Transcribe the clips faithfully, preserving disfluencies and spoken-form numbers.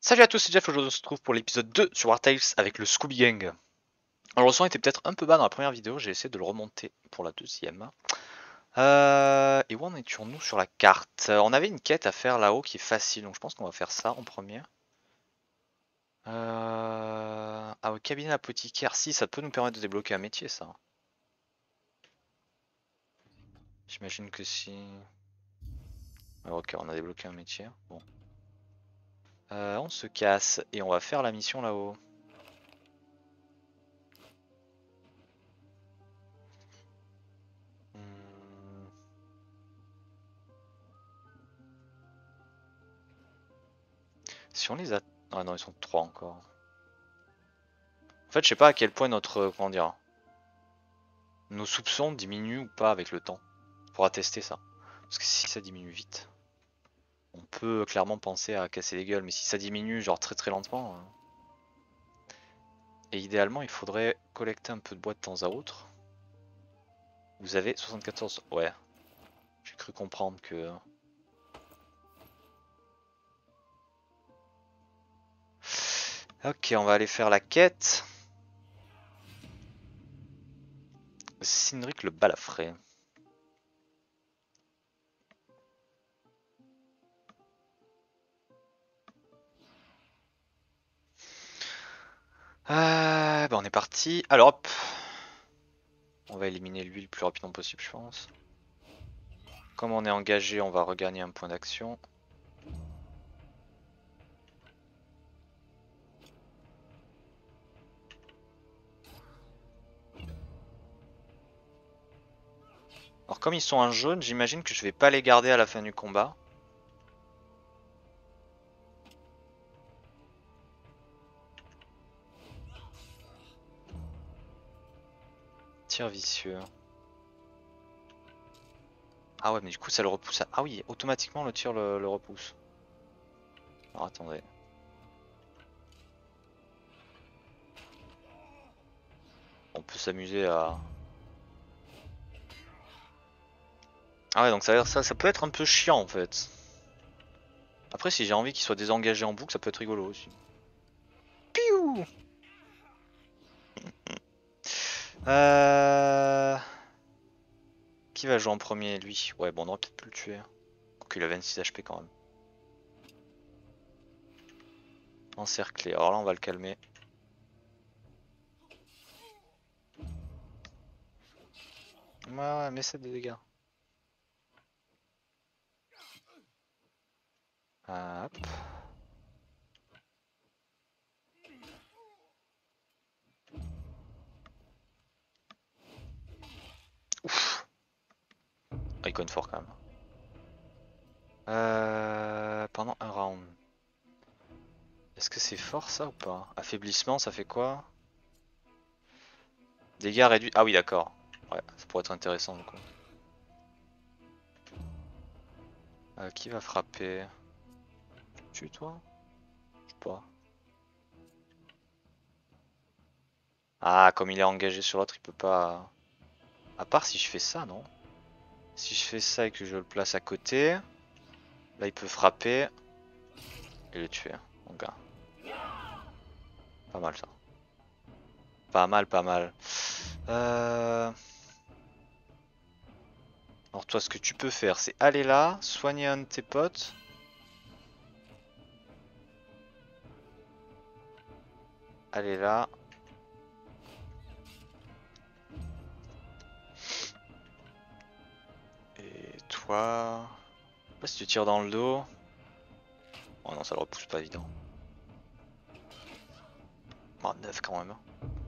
Salut à tous, c'est Jeff, aujourd'hui on se retrouve pour l'épisode deux sur War Tales avec le Scooby Gang. Alors le son était peut-être un peu bas dans la première vidéo, j'ai essayé de le remonter pour la deuxième. Euh, et où en étions-nous sur la carte? On avait une quête à faire là-haut qui est facile, donc je pense qu'on va faire ça en premier. Euh... Ah, au cabinet apothicaire, si, ça peut nous permettre de débloquer un métier ça. J'imagine que si... Ah, ok, on a débloqué un métier, bon. Euh, on se casse et on va faire la mission là-haut. Hmm. Si on les a... Ah non, ils sont trois encore. En fait, je sais pas à quel point notre... Comment dire... Nos soupçons diminuent ou pas avec le temps. On pourra tester ça. Parce que si ça diminue vite, on peut clairement penser à casser les gueules. Mais si ça diminue genre très très lentement... euh, Et idéalement, il faudrait collecter un peu de bois de temps à autre. Vous avez soixante-quatorze... Ouais. J'ai cru comprendre que... Ok, on va aller faire la quête. Cynric le balafré. Euh, bah on est parti. Alors hop. On va éliminer lui le plus rapidement possible, je pense. Comme on est engagé, on va regagner un point d'action. Alors comme ils sont en jaune, j'imagine que je vais pas les garder à la fin du combat. Tir vicieux. Ah ouais, mais du coup ça le repousse. Ah oui, automatiquement le tir le, le repousse. Alors attendez. On peut s'amuser à... Ah ouais, donc ça, ça, ça peut être un peu chiant en fait. Après si j'ai envie qu'il soit désengagé en boucle, ça peut être rigolo aussi. Piou. Euh... Qui va jouer en premier, lui? Ouais, bon, on aurait peut-être pu le tuer. Quoique il a vingt-six H P quand même. Encerclé, alors là on va le calmer. Ouais, ouais, mais c'est des dégâts. Ah, hop. Ouf. Ah, il conne fort quand même. Euh, pendant un round. Est-ce que c'est fort ça ou pas? Affaiblissement, ça fait quoi? Dégâts réduits. Ah oui, d'accord. Ouais, ça pourrait être intéressant du coup. Euh, qui va frapper? Tu toi? Je sais pas. Ah, comme il est engagé sur l'autre, il peut pas. À part si je fais ça, non? Si je fais ça et que je le place à côté, là il peut frapper et le tuer, mon gars. Pas mal ça. Pas mal, pas mal. Euh... Alors toi, ce que tu peux faire, c'est aller là, soigner un de tes potes. Aller là. Et toi... Je sais pas si tu tires dans le dos. Oh non, ça le repousse pas, évident. Oh, neuf quand même.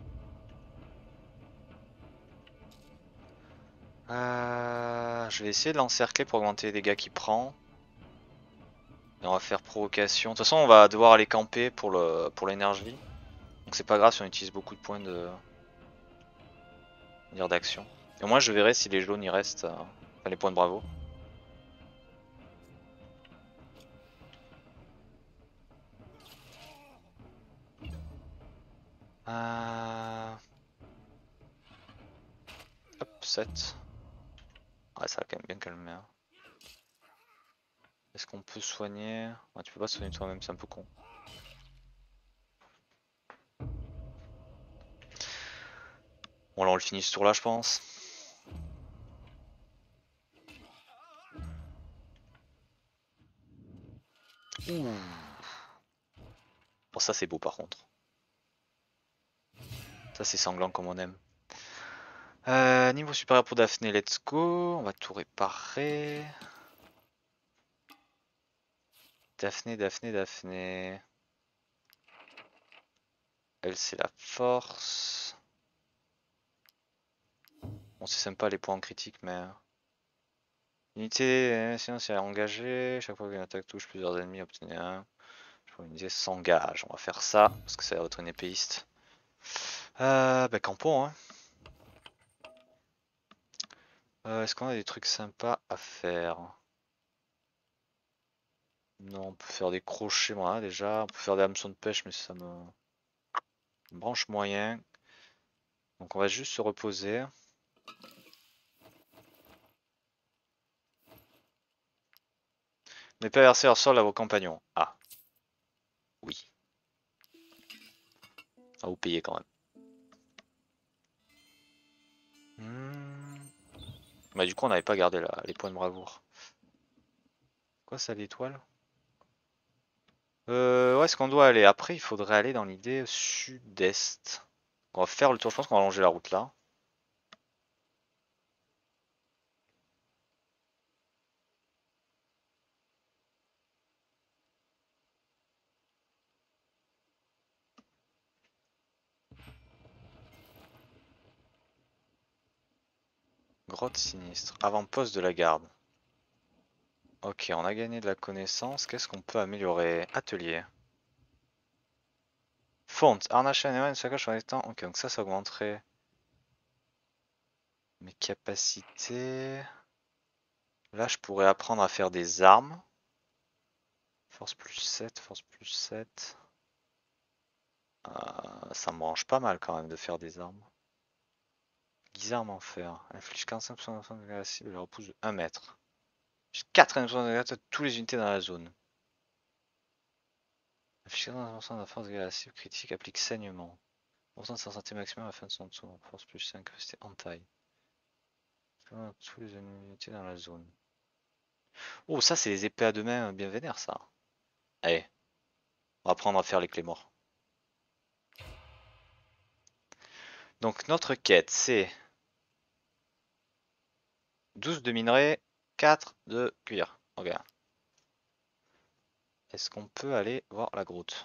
Euh... Je vais essayer de l'encercler pour augmenter les dégâts qu'il prend. Et on va faire provocation. De toute façon, on va devoir aller camper pour le pour l'énergie. Donc c'est pas grave si on utilise beaucoup de points de dire d'action. Et au moins je verrai si les jaunes y restent. Euh... Enfin, les points de bravo. Euh... Hop, sept. Ouais, ça va quand même bien calmer. Hein. Est-ce qu'on peut soigner? Ouais, tu peux pas soigner toi-même, c'est un peu con. Bon là on le finit ce tour là je pense. Ouh. Bon ça c'est beau par contre. Ça c'est sanglant comme on aime. Euh, niveau supérieur pour Daphné, let's go. On va tout réparer. Daphné, Daphné, Daphné. Elle c'est la force. Bon c'est sympa les points critiques mais... Unité, euh, sinon c'est engagé. Chaque fois qu'une attaque touche plusieurs ennemis, obtenez un. Je crois une unité s'engage. On va faire ça parce que ça va être une épéiste. Euh, bah campon hein. Euh, Est-ce qu'on a des trucs sympas à faire? Non, on peut faire des crochets, voilà déjà. On peut faire des hameçons de pêche, mais ça me, me branche moyen. Donc on va juste se reposer. Ne pas verser leur sol à vos compagnons. Ah, oui. À vous payer quand même. Hmm. Bah du coup on n'avait pas gardé la, les points de bravoure. Quoi ça l'étoile? Euh, où est-ce qu'on doit aller? Après il faudrait aller dans l'idée sud-est. On va faire le tour, je pense qu'on va longer la route là. Grotte sinistre. Avant-poste de la garde. Ok, on a gagné de la connaissance. Qu'est-ce qu'on peut améliorer? Atelier. Fonte. Harnacher un une sacoche en étant. Ok, donc ça, ça augmenterait mes capacités. Là, je pourrais apprendre à faire des armes. Force plus sept, force plus sept. Euh, ça me branche pas mal quand même de faire des armes. Guisarme en fer. Inflige quarante-cinq pour cent de la cible et repousse de un mètre. J'ai quatre-vingts pour cent de dégâts à toutes les unités dans la zone. Inflige quarante-cinq pour cent de la force de la cible critique applique saignement. pour cent de sa santé maximum à la fin de son tour. Force plus cinq, c'était entaille. Tous les unités dans la zone. Oh, ça, c'est les épées à deux mains bien vénères, ça. Allez, on va apprendre à faire les clés morts. Donc, notre quête, c'est douze de minerai, quatre de cuir. Ok. Est-ce qu'on peut aller voir la grotte?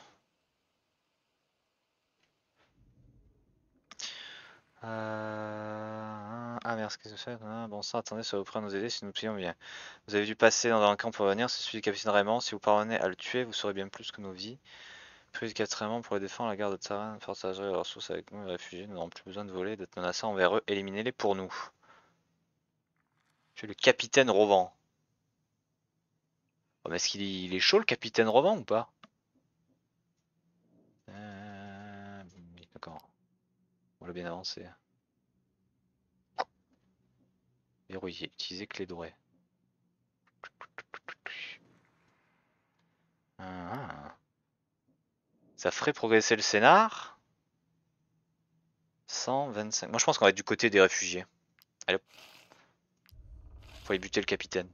euh... Ah merde, qu'est-ce que c'est? ah, Bon sang, attendez, ça vous pourrait nous aider si nous plions bien. Vous avez dû passer dans un camp pour venir, c'est celui du capitaine Raymond. Si vous parvenez à le tuer, vous saurez bien plus que nos vies. Plus de quatre Raymond pour les défendre, la garde de terrain, partagerez leurs ressources avec nous, les réfugiés. Nous n'aurons plus besoin de voler, d'être menaçants envers eux. Éliminez-les pour nous. Tu es le capitaine Rovan. Oh, mais est-ce qu'il est chaud le capitaine Rovan ou pas? euh... D'accord. On l'a bien avancé. Verrouiller. Utiliser clé dorée. Ah. Ça ferait progresser le scénar. cent vingt-cinq. Moi je pense qu'on va être du côté des réfugiés. Allez hop. Faut aller buter le capitaine.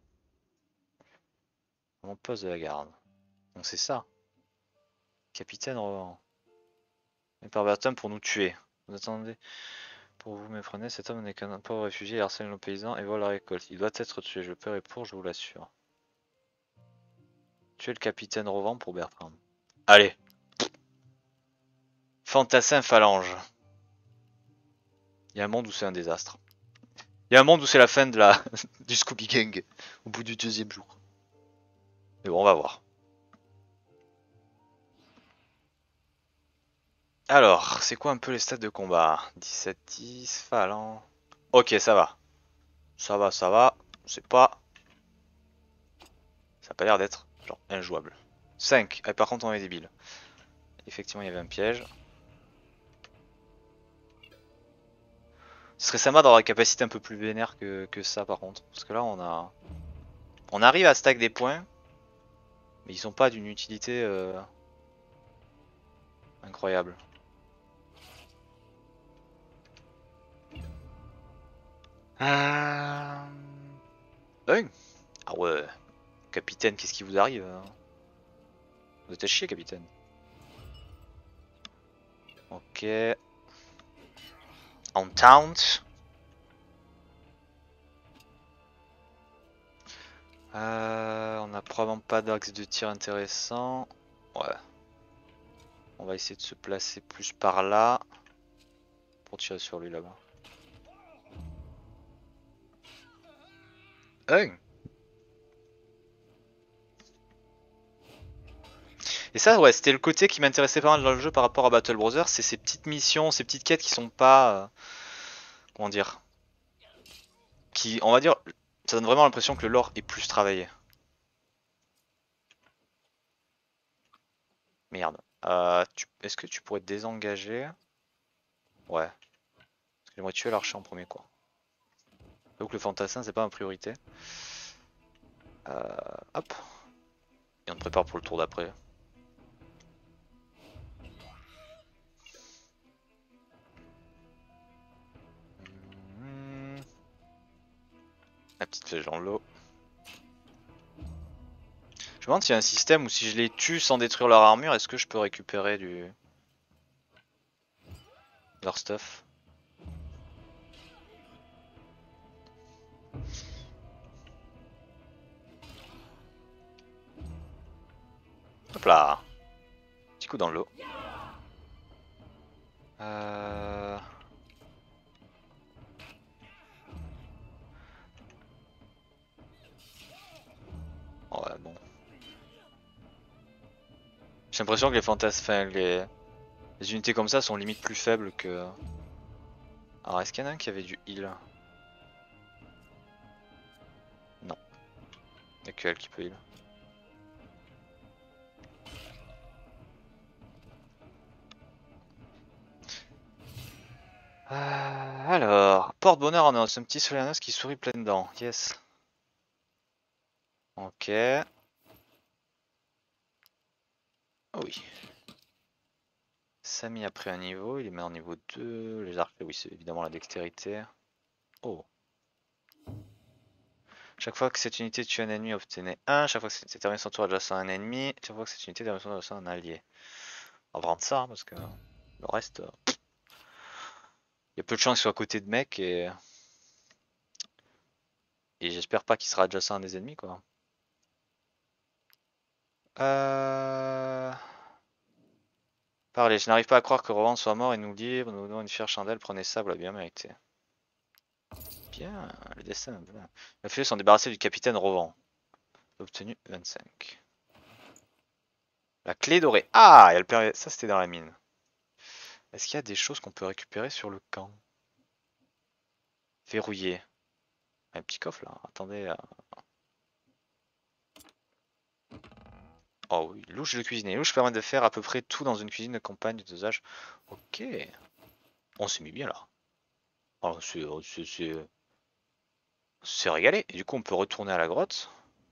Mon poste de la garde. Donc c'est ça. Capitaine Rovan. Et par Bertum pour nous tuer. Vous attendez. Pour vous méprenez, cet homme n'est qu'un pauvre réfugié, il harcèle nos paysans et vole la récolte. Il doit être tué, je paierai pour, je vous l'assure. Tuer le capitaine Rovan pour Bertram. Allez. Fantassin phalange. Il y a un monde où c'est un désastre. Il y a un monde où c'est la fin de la du Scooby Gang au bout du deuxième jour. Mais bon, on va voir. Alors, c'est quoi un peu les stats de combat? dix-sept dix, phalange. Ok, ça va. Ça va, ça va. C'est pas... Ça a pas l'air d'être genre injouable. cinq. Ah, par contre, on est débile. Effectivement, il y avait un piège. Ce serait sympa d'avoir des capacités un peu plus vénères que, que ça par contre. Parce que là on a... On arrive à stack des points. Mais ils sont pas d'une utilité euh, incroyable. Euh... Hein? Ah ouais. Capitaine, qu'est-ce qui vous arrive hein? Vous êtes à chier, capitaine. Ok. On taunt. Euh, on a probablement pas d'axe de tir intéressant. Ouais. On va essayer de se placer plus par là. Pour tirer sur lui là-bas. Hein? Et ça, ouais, c'était le côté qui m'intéressait pas mal dans le jeu par rapport à Battle Brothers, c'est ces petites missions, ces petites quêtes qui sont pas... Euh, comment dire qui, on va dire, ça donne vraiment l'impression que le lore est plus travaillé. Merde. Euh, Est-ce que tu pourrais te désengager? Ouais. Parce que j'aimerais tuer l'archer en premier, quoi. Donc le fantassin, c'est pas ma priorité. Euh, hop. Et on te prépare pour le tour d'après. Mmh. La petite flèche dans l'eau. Je me demande s'il y a un système où si je les tue sans détruire leur armure, est-ce que je peux récupérer du... leur stuff? Hop là. Petit coup dans l'eau. Euh... Ouais, bon. J'ai l'impression que les fantasmes, enfin, les... les unités comme ça sont limite plus faibles que... Alors est-ce qu'il y en a un qui avait du heal? Non. Il n'y a que elle qui peut heal. Euh, alors, porte-bonheur en os, un petit soleil en os qui sourit plein de dents. Yes. Ok. Oh oui. Samy a pris un niveau, il est maintenant niveau deux. Les arcs, oui, c'est évidemment la dextérité. Oh. Chaque fois que cette unité tue un ennemi, obtenez un. Chaque fois que cette unité termine son tour adjacent à un ennemi. Chaque fois que cette unité termine son tour adjacent à un allié. On va prendre ça, hein, parce que le reste... Il y a peu de chances qu'il soit à côté de mec et... Et j'espère pas qu'il sera adjacent à des ennemis, quoi. Euh... Parlez, je n'arrive pas à croire que Rohan soit mort et nous libre, nous donnons une fière chandelle, prenez ça, vous l'avez bien mérité. Bien, le destin. Bien. Il a fallu s'en débarrasser du capitaine Rohan. Obtenu vingt-cinq. La clé dorée. Ah, elle permet... Ça c'était dans la mine. Est-ce qu'il y a des choses qu'on peut récupérer sur le camp? Verrouillé. Un petit coffre là, attendez. Euh... Oh oui, louche de cuisiner. Louche permet de faire à peu près tout dans une cuisine de campagne de dosage. Ok. On s'est mis bien là. Oh, c'est c'est régalé. Et du coup, on peut retourner à la grotte.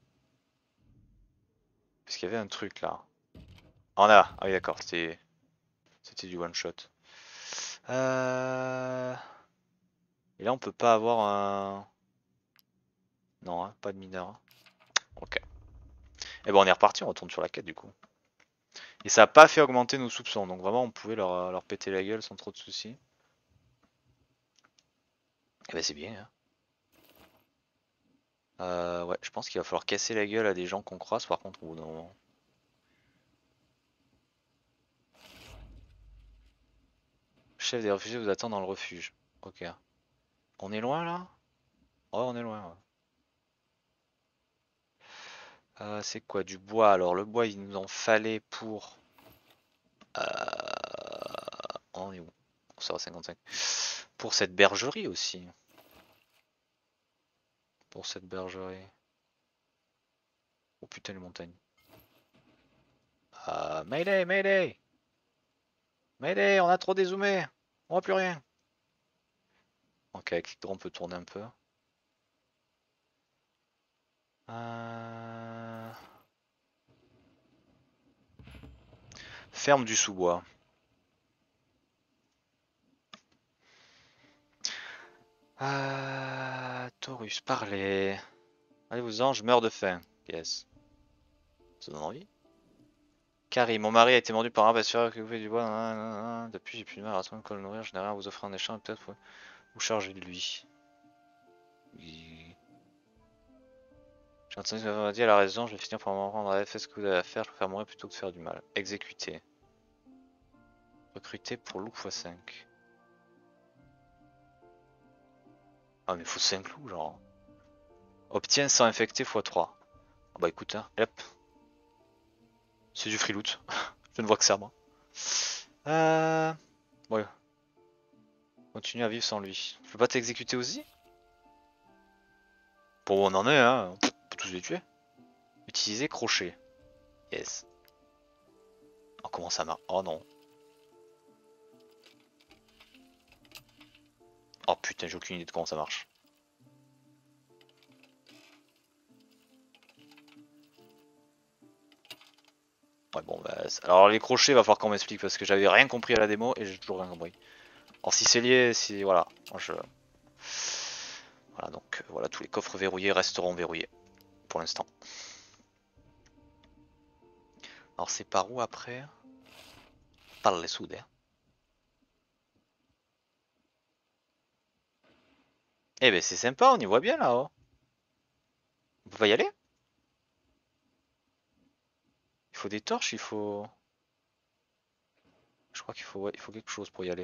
Parce qu'il y avait un truc là. Ah, on a. Ah oui, d'accord. C'était c'était du one shot. Euh... Et là, on peut pas avoir un. Non, hein, pas de mineur. Ok. Et ben, on est reparti. On retourne sur la quête du coup. Et ça a pas fait augmenter nos soupçons. Donc vraiment, on pouvait leur, leur péter la gueule sans trop de soucis. Et ben, c'est bien. Hein. Euh, ouais, je pense qu'il va falloir casser la gueule à des gens qu'on croise par contre au bout d'un moment. Chef des réfugiés vous attend dans le refuge. Ok. On est loin là? Ouais, on est loin. Ouais. Euh, c'est quoi du bois? Alors le bois il nous en fallait pour... Euh... On est où? Ça va cinquante-cinq. Pour cette bergerie aussi. Pour cette bergerie. Oh putain les montagnes. Euh, Mayday, Mayday! Mayday, on a trop dézoomé! On voit plus rien! Ok, avec clic droit on peut tourner un peu. Euh... Ferme du sous-bois. Euh... Taurus, parlez. Allez-vous-en, je meurs de faim. Yes. Ça donne envie. Carrie, mon mari a été mordu par un passeur qui vous fait du bois. Nan, nan, nan. Depuis, j'ai plus de mal à trouver quoi le nourrir. Je n'ai rien à vous offrir en échange, peut-être pour vous charger de lui. Oui. J'ai entendu ce que vous m'avez dit, elle a raison, je vais finir par m'en rendre. Faites ce que vous avez à faire, je préfère mourir plutôt que de faire du mal. Exécuter. Recruter pour loup fois cinq. Ah mais faut cinq loups genre. Obtient cent infectés fois trois. Ah bah écoute, hein, hop. C'est du free loot. Je ne vois que ça moi. Euh... Ouais. Continue à vivre sans lui. Je peux pas t'exécuter aussi? Bon on en est hein. On peut tous les tuer. Utiliser crochet. Yes. Oh comment ça marche? Oh non. Oh putain j'ai aucune idée de comment ça marche. Ouais bon bah alors les crochets va falloir qu'on m'explique parce que j'avais rien compris à la démo et j'ai toujours rien compris. Alors si c'est lié, si voilà, moi je... Voilà donc euh, voilà tous les coffres verrouillés resteront verrouillés pour l'instant. Alors c'est par où après? Par les soudes. Hein. Eh ben c'est sympa, on y voit bien là-haut. On peut pas y aller? Il faut des torches, il faut... Je crois qu'il faut, ouais, il faut quelque chose pour y aller.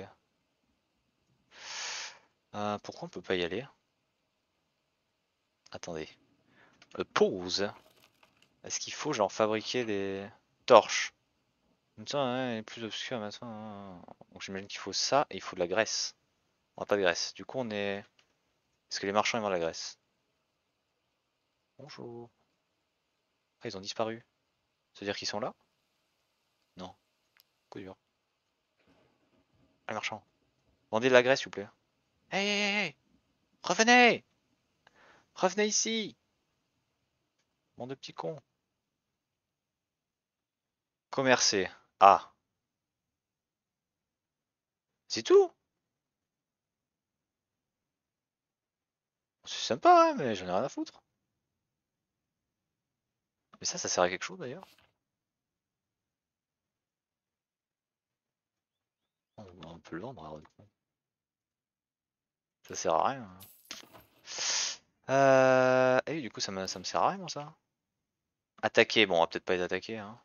Euh, pourquoi on peut pas y aller? Attendez. Euh, pause. Est-ce qu'il faut genre fabriquer des torches? Tiens, hein, il est plus obscur maintenant. Donc j'imagine qu'il faut ça et il faut de la graisse. On n'a pas de graisse. Du coup on est... Est-ce que les marchands ils vendent la graisse? Bonjour. Ah ils ont disparu. Ça veut dire qu'ils sont là? Non. Coup dur. Ah les marchands. Vendez de la graisse s'il vous plaît. Hey hey hey hey! Revenez! Revenez ici! Mon de petits cons. Commercer. Ah. C'est tout? C'est sympa, hein, mais j'en ai rien à foutre. Mais ça, ça sert à quelque chose d'ailleurs. On, on peut le vendre alors, du coup. Ça sert à rien. Hein. Euh... Et du coup, ça me, ça me sert à rien, moi, ça. Attaquer, bon, on va peut-être pas les attaquer. Hein.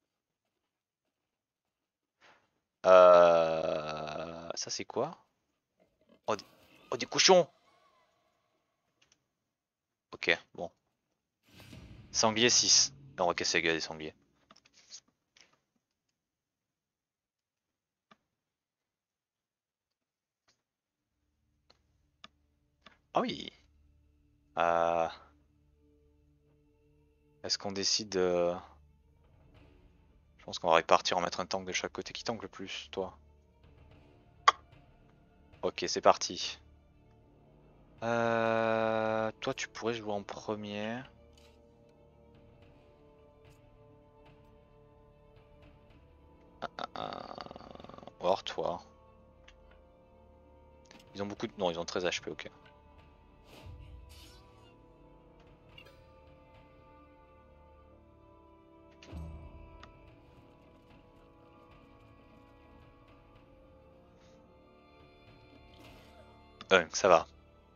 Euh... Ça, c'est quoi? Oh des... oh, des cochons! Ok, bon. Sanglier six. On va casser la gueule des sangliers. Ah oui! Euh... Est-ce qu'on décide... Euh... Je pense qu'on va répartir, en mettre un tank de chaque côté. Qui tank le plus, toi? Ok, c'est parti. Euh... Toi, tu pourrais jouer en premier. Euh... Or, toi. Ils ont beaucoup de... Non, ils ont treize H P, ok. Euh, ça va.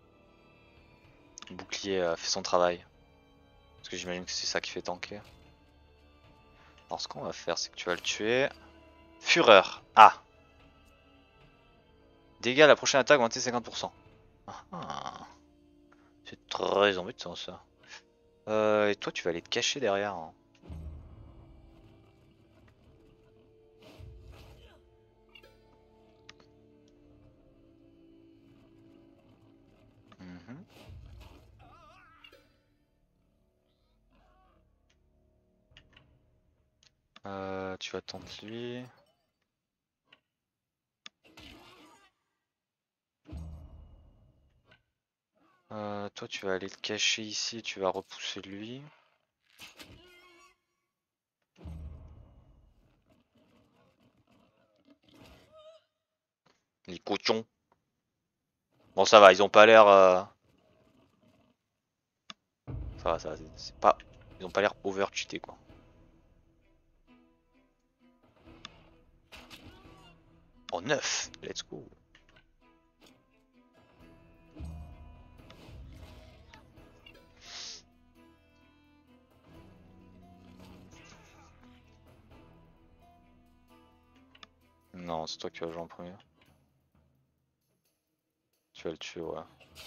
Le bouclier a fait son travail. Parce que j'imagine que c'est ça qui fait tanker. Alors ce qu'on va faire, c'est que tu vas le tuer. Fureur. Ah. Dégâts à la prochaine attaque augmenté cinquante pour cent. Ah, ah. C'est très embêtant ça. Euh, et toi tu vas aller te cacher derrière. Hein. Mhm. Euh, tu vas tenter lui. Euh, toi tu vas aller te cacher ici, tu vas repousser lui. Les cochons. Bon ça va, ils ont pas l'air... Euh... Ça va, ça va, c'est pas... Ils ont pas l'air over cheatés quoi. Oh neuf, let's go. Non, c'est toi qui vas jouer en premier. Tu vas le tuer, ouais.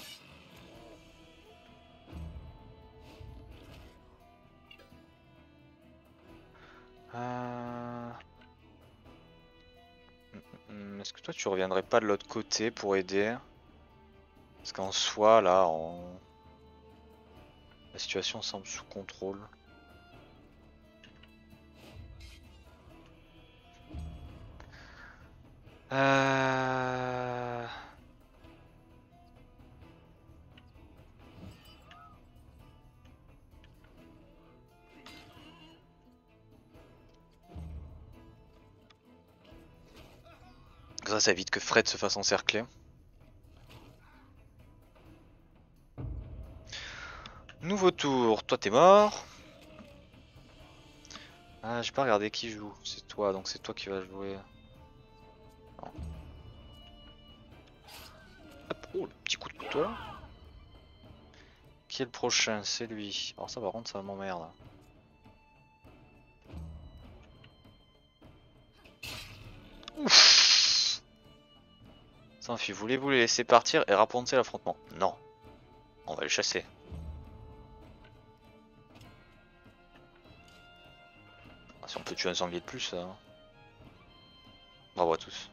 Euh... Est-ce que toi tu reviendrais pas de l'autre côté pour aider? Parce qu'en soi là, en... la situation semble sous contrôle. Euh... Ça, ça évite que Fred se fasse encercler. Nouveau tour, toi t'es mort. Ah, j'ai pas regardé qui joue, c'est toi, donc c'est toi qui vas jouer. Non. Hop, oh, le petit coup de couteau là. Qui est le prochain? C'est lui. Alors ça par contre ça m'emmerde. Ouf. S'enfuit, voulez-vous les laisser partir et rapporter l'affrontement? Non. On va les chasser. Ah, si on peut tuer un sanglier de plus, ça... Bravo à tous.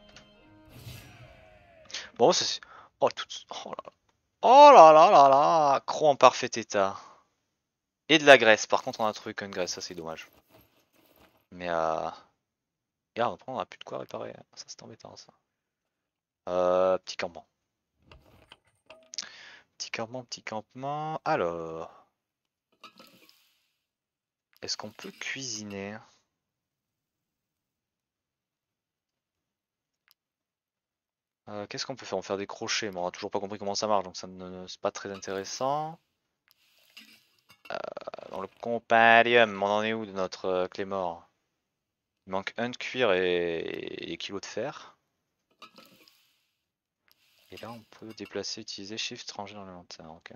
Bon, c'est... Oh, tout... oh là là. Oh là là là là. Croc en parfait état. Et de la graisse. Par contre, on a trouvé qu'une graisse, ça c'est dommage. Mais euh... Et là, après, on a plus de quoi réparer. Ça c'est embêtant ça. Euh, petit campement. Petit campement, petit campement. Alors... Est-ce qu'on peut cuisiner? Euh, Qu'est-ce qu'on peut faire? On peut faire des crochets, mais on a toujours pas compris comment ça marche, donc ça ne c'est pas très intéressant. Euh, dans le compendium, on en est où de notre euh, clé mort? Il manque un de cuir et, et des kilos de fer. Et là on peut déplacer, utiliser Shift, ranger dans l'inventaire. Ok.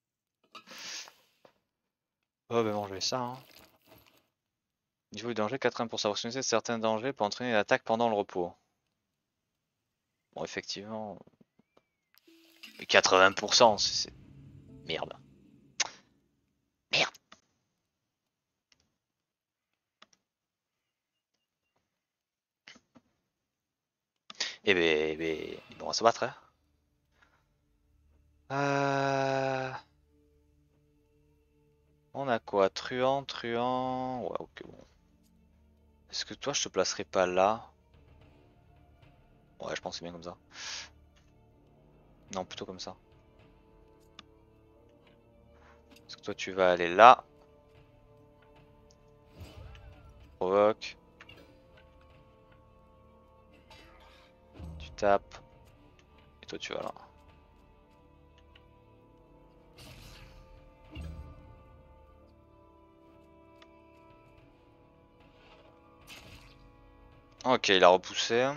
Oh ben bon, je vais ça. Hein. Niveau du danger, quatre-vingts pour cent. Opportunité de certains dangers pour entraîner l'attaque pendant le repos. Bon, effectivement. Mais quatre-vingts pour cent, c'est. Merde. Merde. Eh ben, eh ben, bon, on va se battre, hein. Euh... On a quoi? Truand, truand. Ouais, ok, bon. Est-ce que toi, je te placerai pas là? Ouais, je pense que c'est bien comme ça. Non, plutôt comme ça. Est-ce que toi, tu vas aller là? Provoque. Tu tapes. Et toi, tu vas là. Ok, il a repoussé.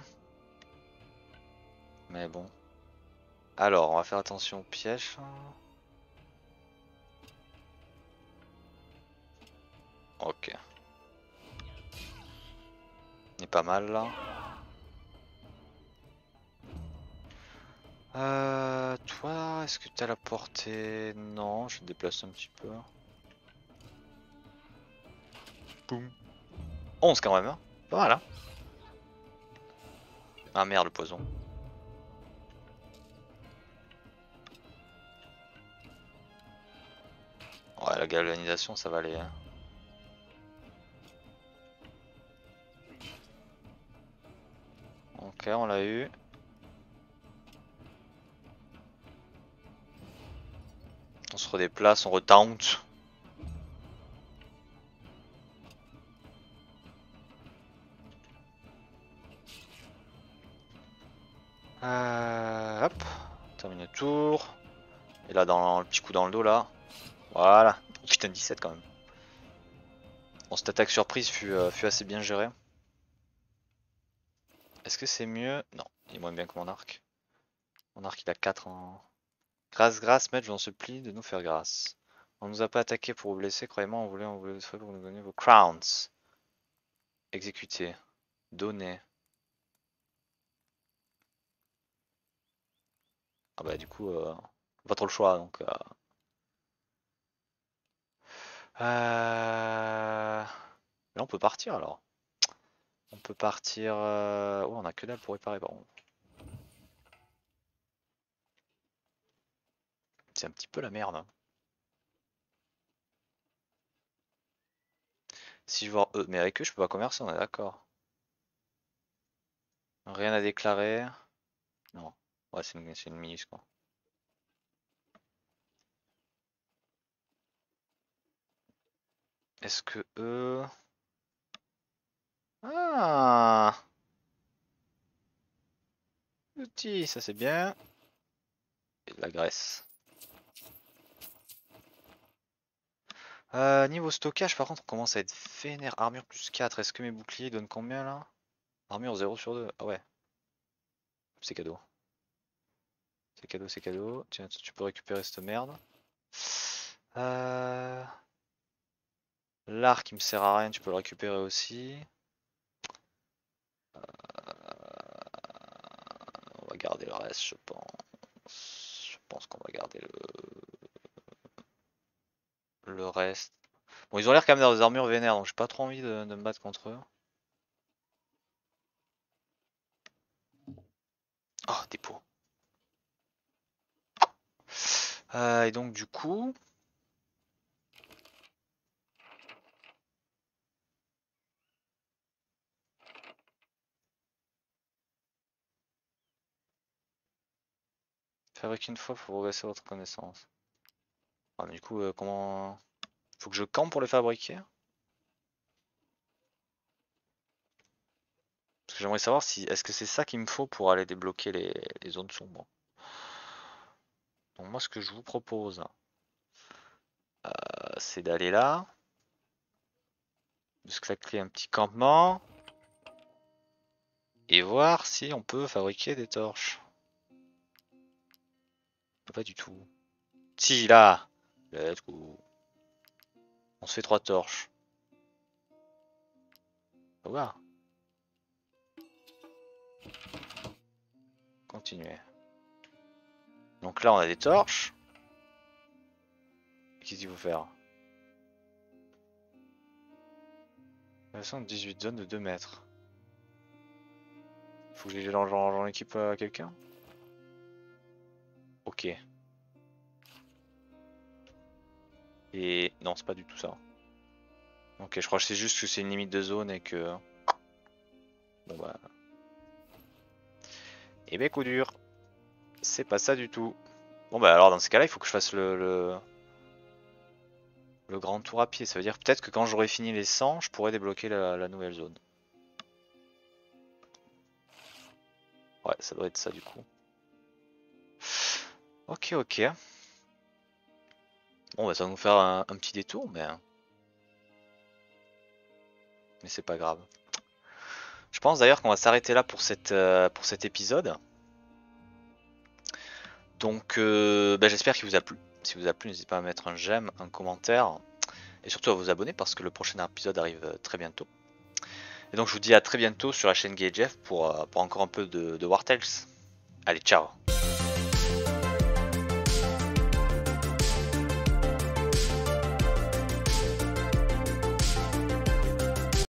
Mais bon. Alors, on va faire attention au piège. Ok. Il est pas mal là. Euh, toi, est-ce que tu as la portée? Non, je déplace un petit peu. Boum. onze quand même, hein. Pas mal, hein. Ah merde, le poison. Ouais, la galvanisation, ça va aller. Hein. Ok, on l'a eu. On se redéplace, on retaunt. Euh, hop, termine le tour. Et là, dans le petit coup dans le dos, là. Voilà, Putain, dix-sept quand même. Bon, cette attaque surprise fut, euh, fut assez bien gérée. Est-ce que c'est mieux? Non, il est moins bien que mon arc. Mon arc il a quatre en... Grâce, grâce, maître, je vous en supplie de nous faire grâce. On nous a pas attaqué pour vous blesser, croyez-moi, on voulait, on voulait vous pour nous donner vos crowns. Exécuter. Donner. Ah bah du coup, euh, pas trop le choix donc... Euh... Euh... Là on peut partir alors. On peut partir... Euh... Oh on a que dalle pour réparer par contre. C'est un petit peu la merde. Hein. Si je vois eux, mais avec eux je peux pas commercer, on est d'accord. Rien à déclarer. Non. Ouais c'est une, une minus quoi. Est-ce que eux... Ah Petit, ça c'est bien. Et de la graisse. Euh, niveau stockage par contre on commence à être vénère. Armure plus quatre, est-ce que mes boucliers donnent combien là? Armure zéro sur deux, ah ouais. C'est cadeau. C'est cadeau, c'est cadeau. Tiens, tu peux récupérer cette merde. Euh... L'arc il me sert à rien, tu peux le récupérer aussi. Euh... On va garder le reste je pense. Je pense qu'on va garder le... le reste. Bon ils ont l'air quand même d'avoir des armures vénères donc j'ai pas trop envie de, de me battre contre eux. Oh dépôt. Euh, et donc du coup... Fabriquer une fois pour progresser votre connaissance. Ah, mais du coup, euh, comment... Faut que je campe pour les fabriquer? Parce que j'aimerais savoir si... Est-ce que c'est ça qu'il me faut pour aller débloquer les, les zones sombres? Donc moi, ce que je vous propose, euh, c'est d'aller là. De se claquer un petit campement. Et voir si on peut fabriquer des torches. Pas du tout. Si, là! Let's go. On se fait trois torches. On va voir. Continuer. Donc là, on a des torches. Qu'est-ce qu'il faut faire? dix-huit zones de deux mètres. Faut que j'en équipe à quelqu'un? Ok. Et non, c'est pas du tout ça. Ok, je crois que c'est juste que c'est une limite de zone et que... Bon bah... Et ben coup dur. C'est pas ça du tout. Bon bah alors dans ce cas-là, il faut que je fasse le... le... le grand tour à pied. Ça veut dire peut-être que quand j'aurai fini les cent, je pourrai débloquer la, la nouvelle zone. Ouais, ça doit être ça du coup. Ok, ok. Bon bah ça va nous faire un, un petit détour, mais... Mais c'est pas grave. Je pense d'ailleurs qu'on va s'arrêter là pour, cette, euh, pour cet épisode. Donc euh, bah, j'espère qu'il vous a plu. Si vous a plu, n'hésitez pas à mettre un j'aime, un commentaire. Et surtout à vous abonner parce que le prochain épisode arrive très bientôt. Et donc je vous dis à très bientôt sur la chaîne GageF pour, euh, pour encore un peu de, de War Tales. Allez, ciao!